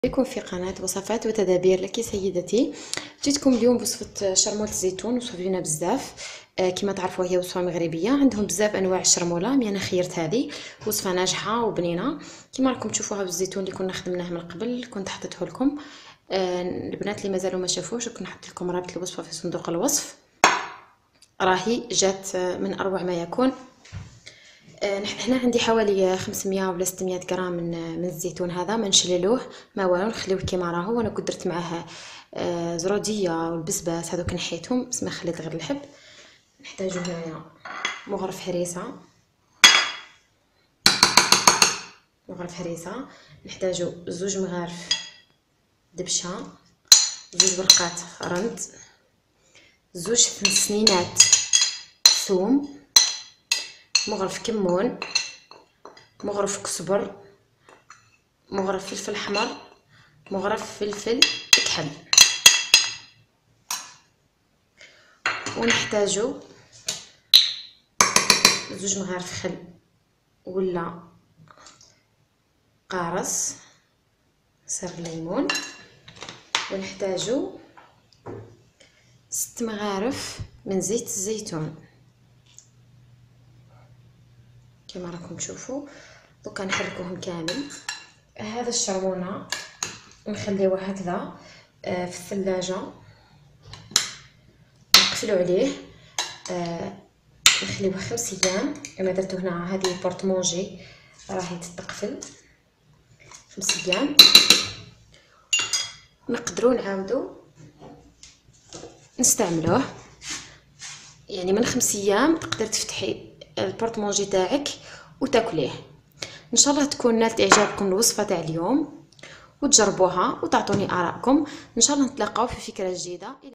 بكم في قناة وصفات وتدابير لك سيدتي. جيتكم اليوم بوصفة شرمولة الزيتون. وصفة زوينة بزاف. كما تعرفوا هي وصفة مغربية، عندهم بزاف انواع الشرمولة، مي انا خيرت هذه وصفة ناجحة وبنينة كما راكم تشوفوها بالزيتون اللي كنا خدمناه من قبل. كنت حطيته لكم البنات اللي مازالوا ما شافوش، كنا حطيت لكم رابط الوصفة في صندوق الوصف. راهي جات من اروع ما يكون. هنا عندي حوالي 500 ولا 600 غرام من الزيتون. هذا ما نشللوه ما والو، نخليوه كيما راهو. وانا كنت درت معاه زروديه والبسباس، هذوك نحيتهم بس ما خليت غير الحب. نحتاجو هنايا مغرف هريسه، نحتاجو 2 مغارف دبشه، 2 ورقات رند، 2 سنينات ثوم، مغرف كمون، مغرف كزبر، مغرف فلفل احمر، مغرف فلفل كحل. ونحتاجو 2 مغارف خل ولا قارص عصير الليمون. ونحتاجو 6 مغارف من زيت الزيتون كما راكم تشوفوا. دوكا نحركوهم كامل. هذا الشرمونه نخليوه هكذا في الثلاجه، نقفلوا عليه نخليوه 5 ايام. كما درتو هنا هذه بورطمونجي راهي تتقفل 5 ايام. نقدروا نعاودوا نستعملوه، يعني من 5 ايام تقدر تفتحي البورطمونجي تاعك وتاكليه. ان شاء الله تكون نالت اعجابكم الوصفه تاع اليوم وتجربوها وتعطوني ارائكم. ان شاء الله نتلاقاو في فكره جديده.